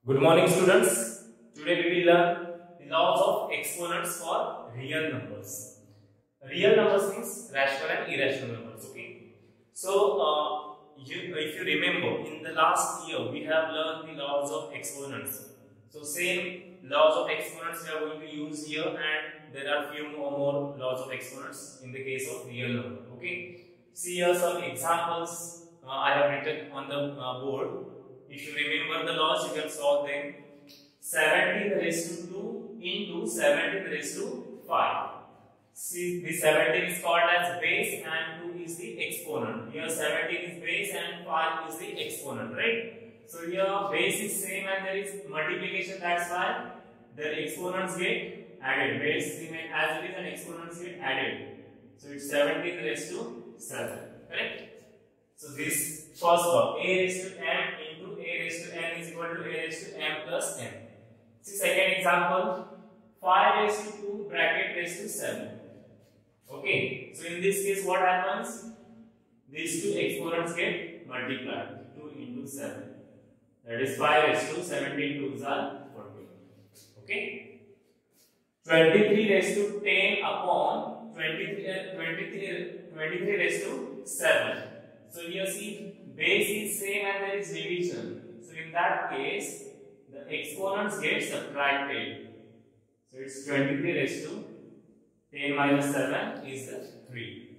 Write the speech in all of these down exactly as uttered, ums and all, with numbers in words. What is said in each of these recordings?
Good morning, students. Today we will learn the laws of exponents for real numbers. Real numbers means rational and irrational numbers. Okay. So, uh, you, if you remember, in the last year we have learned the laws of exponents. So, same laws of exponents we are going to use here, and there are few more, more laws of exponents in the case of real number. Okay. See here some examples uh, I have written on the uh, board. If you remember the laws, you can solve them. seventeen raised to two into seventeen raised to five. See, the seventeen is called as base and two is the exponent. Here seventeen is base and five is the exponent, right? So here base is same and there is multiplication, that's why the exponents get added. Base remain as it is and exponents get added. So it's seventeen raised to seven, correct? So this first one, a raised to m into a raised to n is equal to a raised to m plus n. See second example, five raised to two bracket raised to seven. Okay, so in this case what happens? These two exponents get multiplied, two into seven. That is five raised to seventeen twos are forty. Okay, twenty-three raised to ten upon twenty-three, uh, twenty-three, twenty-three raised to seven. So here see, base is same and there is division. So in that case, the exponents get subtracted. So it's twenty-three raised to ten minus seven is three.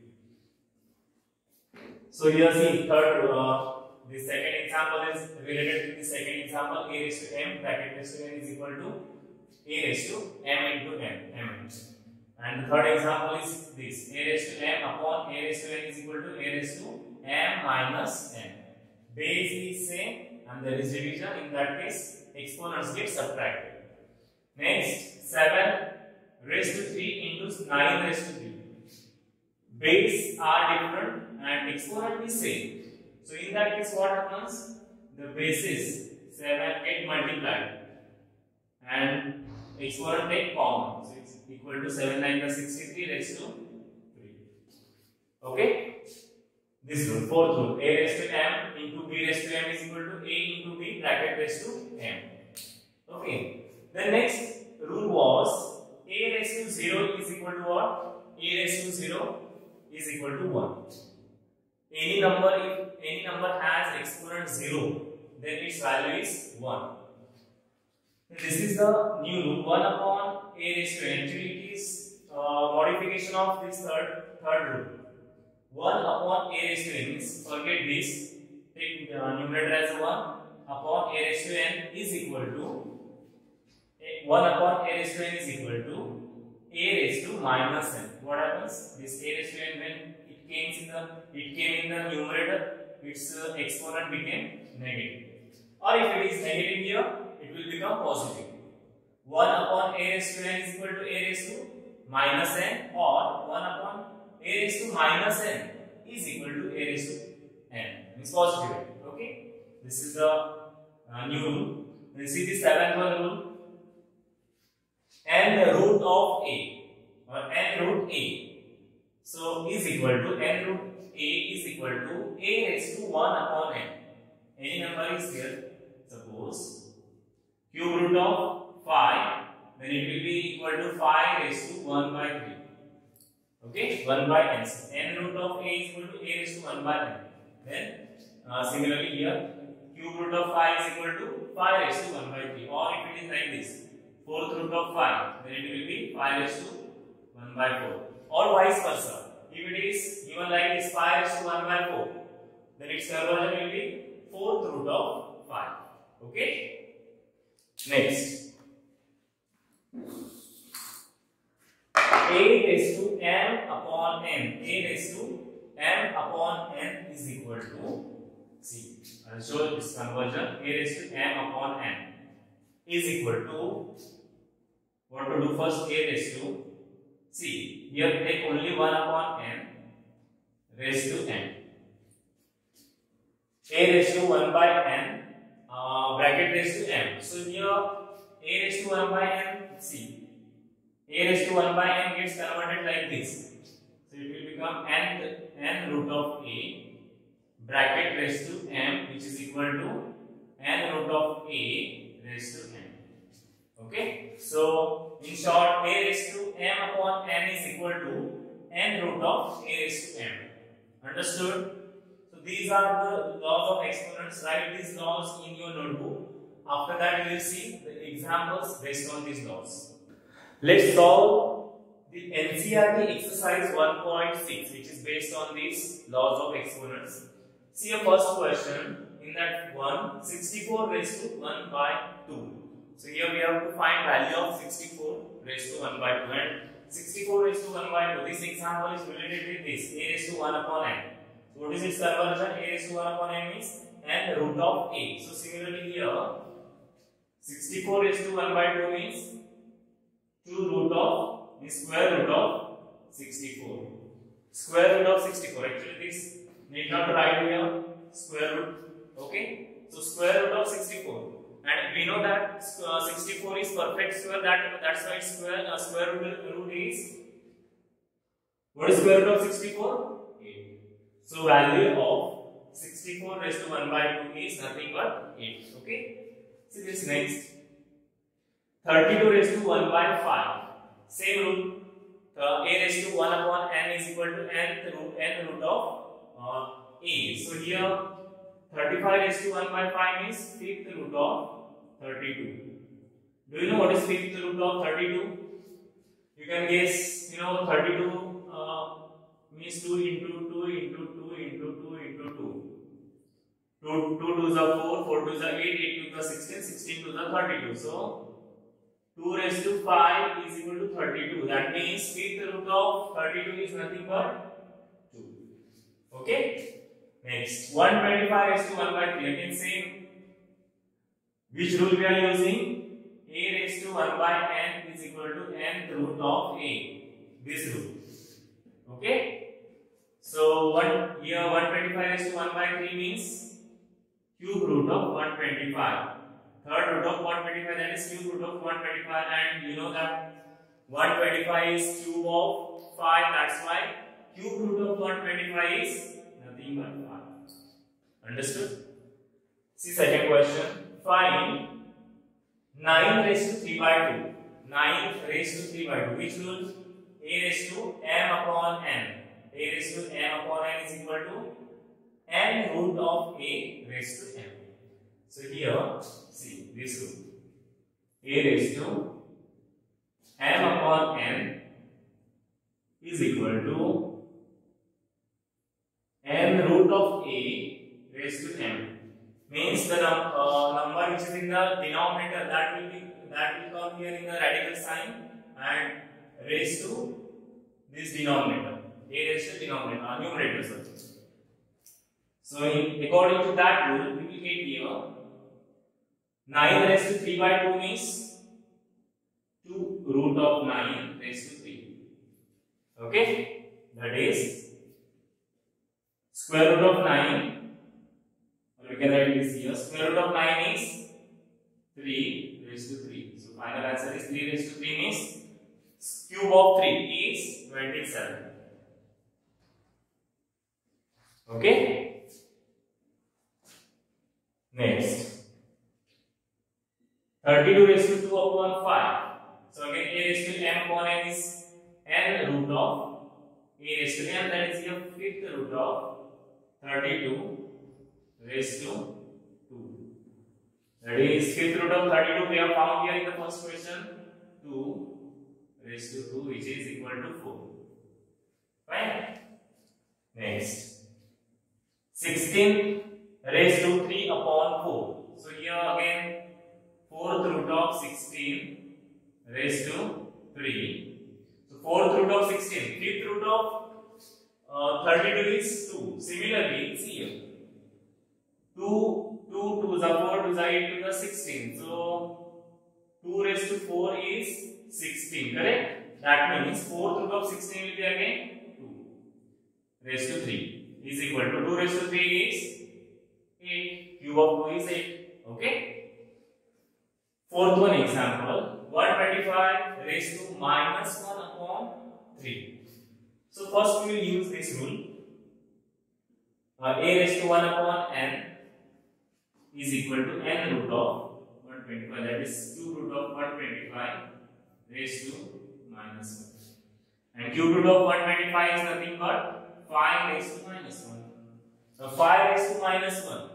So here see, third, uh, the second example is related to the second example, a raised to m bracket raised to n is equal to a raised to m into m, m. And the third example is this, a raised to m upon a raised to n is equal to a raised to m minus n. Base is same and there is division. In that case, exponents get subtracted. Next, seven raised to three into nine raised to three. Base are different and exponent is same. So in that case, what happens? The bases seven get multiplied and exponent take common. So it's equal to seven nine plus sixty-three raised to three. Okay? This rule, fourth rule, a raised to m into b raised to m is equal to a into b bracket raised to m. Okay. The next rule was a raised to zero is equal to what? A raised to zero is equal to one. Any number, if any number has exponent zero, then its value is one. This is the new rule, one upon a raised to n. Actually, it is uh, modification of this third, third rule. one upon a raised to n means, forget this, take the numerator as one, upon a raised to n is equal to one upon a raised to n is equal to a raised to minus n. What happens? This a raised to n, when it came in the it came in the numerator, its uh, exponent became negative. Or if it is negative here, it will become positive. one upon a raised to n is equal to a raised to minus n, or one upon a raised to minus n is equal to a raised to n. Means positive. Okay. This is the uh, new rule. Then see the seventh one rule. N root of a or n root a. So is equal to n root a is equal to a raised to one upon n. Any number is here. Suppose cube root of five, then it will be equal to five raised to one by three. Okay, one by n. N root of a is equal to a raised to one by n. Then uh, similarly here, cube root of five is equal to five raised to one by three. Or if it is like this, fourth root of five, then it will be five raised to one by four. Or vice versa. If it is given like this, five raised to one by four, then its conversion will be fourth root of five. Okay. Next, a raised to m upon n. A raised to m upon n is equal to, see, I will show this conversion. A raised to m upon n is equal to, what to do first? A raised to, see, here take only one upon n raised to n. A raised to one by n uh, bracket raised to m. So here a raised to one by n, see, a raised to one by n gets converted like this. So it will become n, n root of a bracket raised to m, which is equal to n root of a raised to n. Okay, so in short, a raised to m upon n is equal to n root of a raised to m. Understood? So these are the laws of exponents. Write these laws in your notebook. After that, you will see the examples based on these laws. Let's solve the N C E R T exercise one point six, which is based on these laws of exponents. See your first question. In that one, sixty-four raised to one by two. So here we have to find value of sixty-four raised to one by two, and sixty-four raised to one by two. This example is related with this a raised to one upon n. So what is its conversion? A raised to one upon n is n root of a. So similarly here, sixty-four raised to one by two means two root of the square root of sixty-four. Square root of sixty-four. Actually, this need not write here square root. Okay, so square root of sixty-four, and we know that uh, sixty-four is perfect square. That that's why square uh, square root, root is, what is square root of sixty-four? eight. So value of sixty-four raised to one by two is nothing but eight. Okay. See this next. thirty-two raised to one by five. Same rule. Uh, a raised to one upon n is equal to n root n root of uh, a. So here thirty-five raised to one by five is fifth root of thirty-two. Do you know what is fifth root of thirty-two? You can guess. You know thirty-two uh, means two into two into two into two into two. two, two twos are four, four twos are eight, eight twos are sixteen, sixteen twos are thirty-two. So two raised to five is equal to thirty-two. That means fifth root of thirty-two is nothing but two. Okay. Next, one hundred twenty-five raised to one by three. Again same. Which rule we are using? A raised to one by n is equal to nth root of a. This rule. Okay. So one here one hundred twenty-five raised to one by three means cube root of one hundred twenty-five. Third root of one hundred twenty-five, that is cube root of one hundred twenty-five, and you know that one hundred twenty-five is cube of five. That's why cube root of one hundred twenty-five is nothing but five. Understood? See second question. Find nine raised to three by two. nine raised to three by two. Which rule? A raised to m upon n. A raised to m upon n is equal to n root of a raised to m. So here, see this rule. A raised to m upon n is equal to n root of a raised to m. Means the num uh, number which is in the denominator, that will be that will come here in the radical sign and raised to this denominator. A raised to denominator, uh, numerator. Sorry. So in, according to that rule, we will get here nine raised to three by two means two root of nine raised to three. Okay, that is square root of nine. We can write this here. Square root of nine is three raised to three. So final answer is three raised to three means cube of three is twenty-seven. Okay. Next, thirty-two raised to two upon five. So again, a raised to m upon n is n root of a raised to m. That is here fifth root of thirty-two raised to two. That is fifth root of thirty-two we have found here in the first question. two raised to two, which is equal to four. Fine. Next, sixteen raised to three upon four. So here again fourth root of sixteen raised to three. So fourth root of sixteen. Fifth root of uh, thirty-two is two. Similarly, see here. two, two, twos are four, twos are eight, twos are sixteen. So two raised to four is sixteen, correct? That means fourth root of sixteen will be again two raised to three is equal to two raised to three is eight. Cube of two is eight. Okay. Fourth one example, one hundred twenty-five raised to minus one upon three. So first we will use this rule. Uh, a raised to one upon n is equal to n root of one hundred hundred twenty-five, that is cube root of one hundred twenty-five raised to minus one. And cube root of one hundred twenty-five is nothing but five raised to minus one. Now five raised to minus one.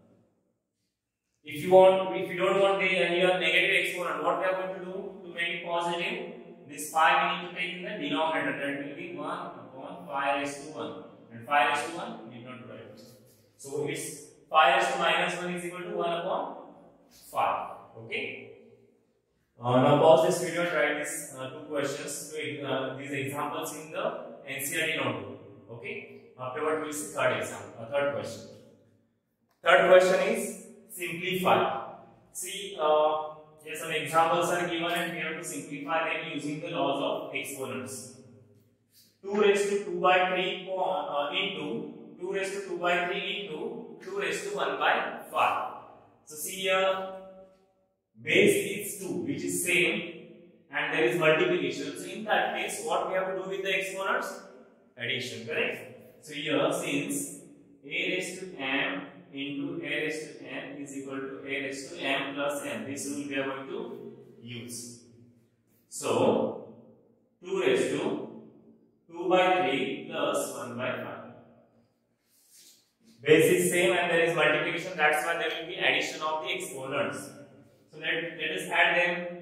If you want, if you don't want the here negative exponent, what we are going to do to make it positive? This five we need to take in the denominator. That will be one upon five raised to one. And five raised to one need not write. So it's five raised to minus one is equal to one upon five. Okay. Uh, now pause this video and write these uh, two questions, uh, these examples in the N C E R T notebook. Okay. Afterward we will see third example, uh, third question. Third question is simplify. See, uh, here some examples are given and we have to simplify them using the laws of exponents. two raised to two by three uh, into two raised to two by three into two raised to one by five. So see here, base is two, which is same, and there is multiplication. So in that case, what we have to do with the exponents? Addition, correct? So here, since a raised to m into a raised to n is equal to a raised to m plus n, this rule we are going to use. So two raised to two by three plus one by five. Base is same and there is multiplication, that's why there will be addition of the exponents. So let, let us add them.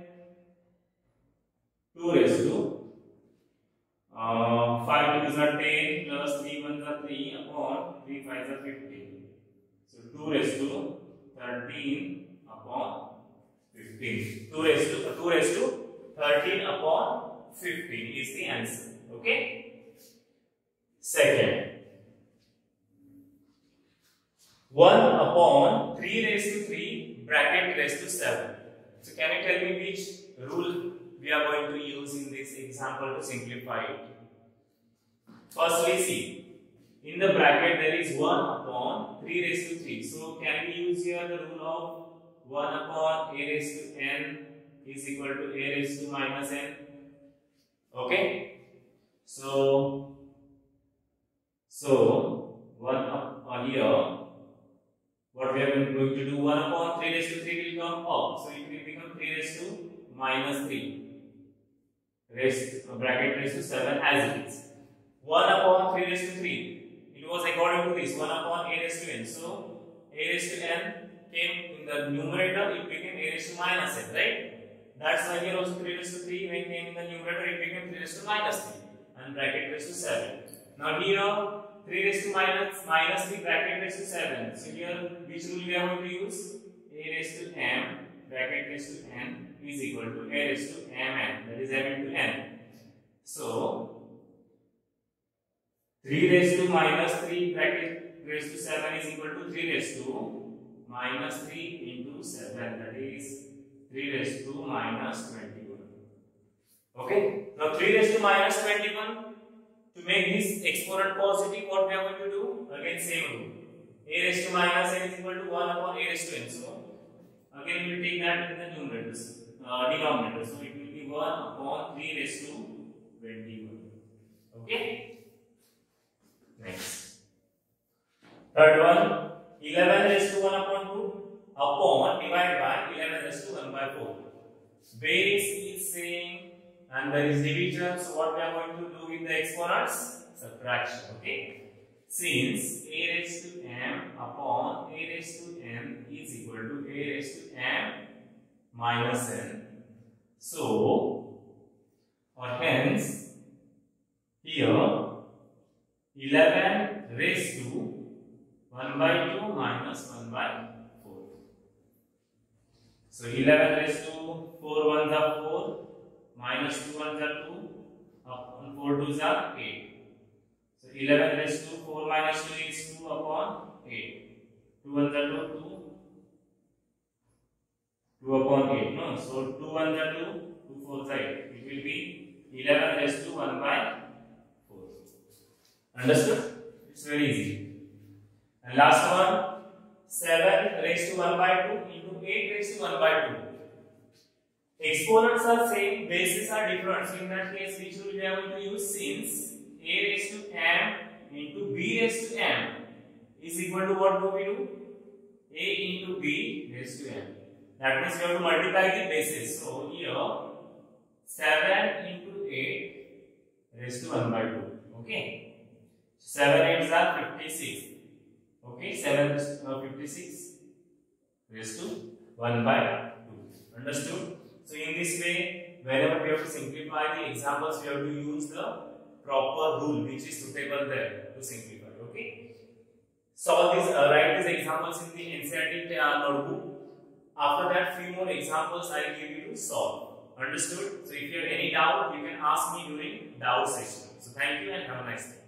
two raised to uh, five twos are ten plus three ones are three upon three fives are fifteen. So two raised to thirteen upon fifteen. two raised to uh, two raised to thirteen upon fifteen is the answer. Okay. Second, one upon three raised to three bracket raised to seven. So can you tell me which rule we are going to use in this example to simplify it? Firstly, see, in the bracket there is one upon three raised to three. So can we use here the rule of one upon a raised to n is equal to a raised to minus n? Okay. So, so one up uh, here, what we are going to do, one upon three raised to three will come up. So it will become three raised to minus three. Raised, uh, bracket raised to seven as it is. one upon three raised to three. It was according to this, one upon a raised to n. So a raised to n came in the numerator, it became a raised to minus n, right? That's why here also three raised to three, when came in the numerator, it became three raised to minus three. And bracket raised to seven. Now here, three raised to minus, minus three bracket raised to seven. So here, which rule we are going to use? A raised to m bracket raised to n is equal to a raised to mn, that is m into n. So three raised to minus three bracket raised to seven is equal to three raised to minus three into seven, that is three raised to minus twenty-one. Okay, now three raised to minus twenty-one, to make this exponent positive, what we are going to do? Again same rule. A raised to minus n is equal to one upon a raised to n. So again we will take that in the numerators, uh, denominator. So it will be one upon three raised to twenty-one. Okay. Next. Third one, eleven raised to one upon two upon divided by eleven raised to one by four. Base is same and there is division. So what we are going to do with the exponents? Subtraction. Okay. Since a raised to m upon a raised to n is equal to a raised to m minus n. So, or hence, here eleven raised to one by two minus one by four. So eleven raised to four ones are four, minus two ones are two, upon four twos are eight. So eleven raised to four minus two is two upon eight. two ones are two, two. two upon eight. No, so two ones are two, two fours are eight. It will be eleven raised to one by four. Understood? It's very easy. And last one, seven raised to one by two into eight raised to one by two. Exponents are same, bases are different. So in that case, which rule we are going to use? Since a raised to m into b raised to m is equal to what do we do? A into b raised to m. That means we have to multiply the bases. So here seven into eight raised to one by two. Okay. seven eights are fifty-six. Okay. seven uh, fifty-six raised to one by two. Understood? So in this way, whenever we have to simplify the examples, we have to use the proper rule which is suitable there to simplify. Okay. Solve these, uh, write these examples in the N C E R T uh, notebook. After that, few more examples I will give you to solve. Understood? So if you have any doubt, you can ask me during doubt session. So thank you and have a nice day.